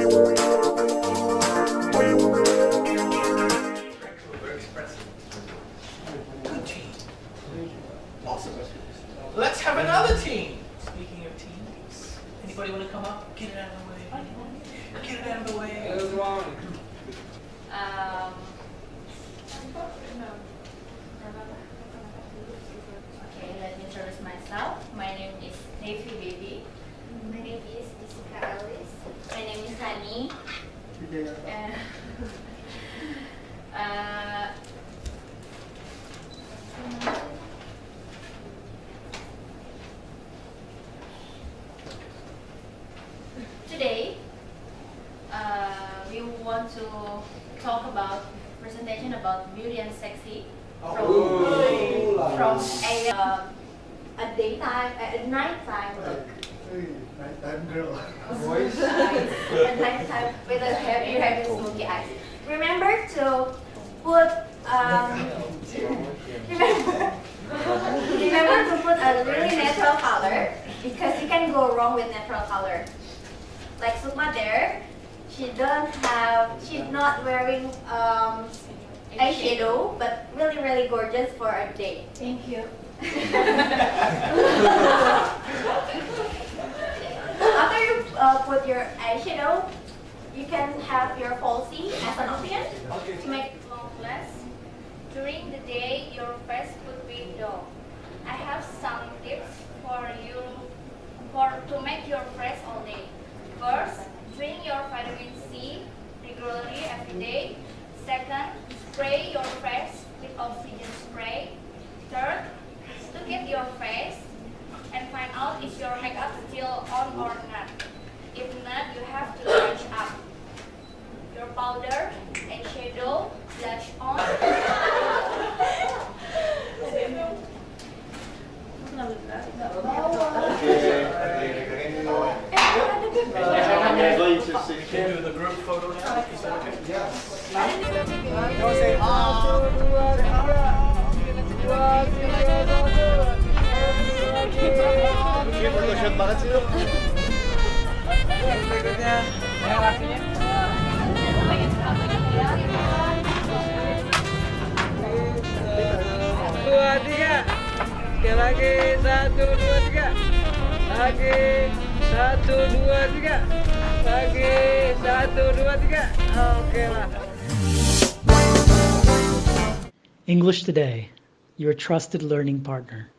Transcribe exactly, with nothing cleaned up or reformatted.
Good team. Awesome. Let's have another team. Speaking of teams, anybody want to come up? Get it out of the way. Get it out of the way. Um, okay, let me introduce myself. My name is Nevi Baby. My name is Jessica Alice. My name is Hani. Uh, uh, today, uh, we want to talk about presentation about beauty and sexy from Oh. from a uh, a daytime, a nighttime look. Nighttime girl. Voice. A nighttime with a heavy, heavy smoky eyes. Remember to put um. remember, remember to put a really natural color because you can go wrong with natural color. Like Sukma there, she don't have, she's not wearing um, eyeshadow, but really, really gorgeous for a date. Thank you. After you uh, put your eyeshadow, you can have your falsie as an option to make it long less. During the day, your face could be dull. I have some tips for you for to make your face all day. First, drink your vitamin C regularly every day. Second, spray your face with oxygen spray. Third, look at your face and find out if your makeup still on or not. If not, you have to touch up. Your powder, eyeshadow, blush on. I'm going to see. Can you do the group photo now? Is that okay? Yes. Don't say photoshoot banget sih lu. Berikutnya, yang lakinya. Dua tiga, sekali lagi satu dua tiga, lagi satu dua tiga, lagi satu dua tiga, oke lah. English Today, your trusted learning partner.